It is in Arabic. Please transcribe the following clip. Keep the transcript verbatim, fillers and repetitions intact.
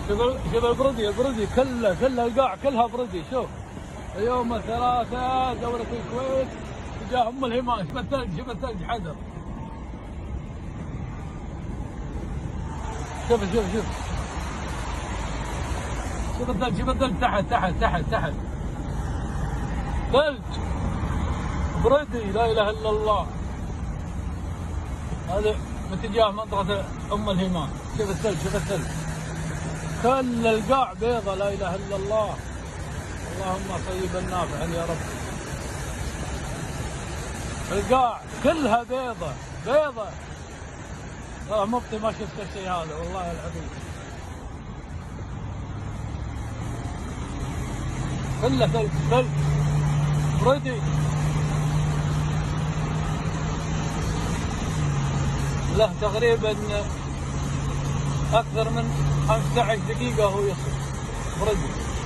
شوف شوف البردي البردي كله كله القاع كلها بردي. شوف يوم الثلاثاء دورة الكويت تجاه ام الهيمان. شوف الثلج شوف الثلج حذر. شوف شوف شوف شوف الثلج شوف الثلج تحت تحت تحت تحت ثلج بردي لا اله الا الله. هذا باتجاه منطقة ام الهيمان. شوف الثلج شوف الثلج كل القاع بيضة لا اله الا الله. اللهم طيبا نافعا يا رب. القاع كلها بيضة بيضة. اه مبطي ما شفت الشيء هذا والله العظيم. كله ثلج ثلج بردي. له تقريبا اكثر من خمسة عشر دقيقة وهو يصل بردي.